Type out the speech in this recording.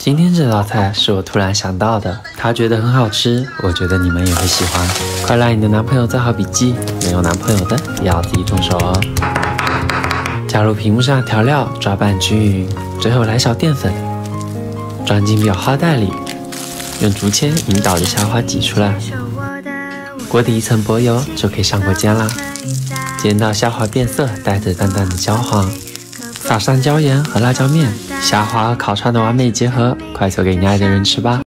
今天这道菜是我突然想到的，他觉得很好吃，我觉得你们也会喜欢。快来你的男朋友做好笔记，没有男朋友的也要自己动手哦。加入屏幕上的调料，抓拌均匀，最后来勺淀粉，装进裱花袋里，用竹签引导着虾花挤出来。锅底一层薄油就可以上锅煎啦，煎到虾花变色，带着淡淡的焦黄。撒上椒盐和辣椒面，虾花和烤串的完美结合，快做给你爱的人吃吧。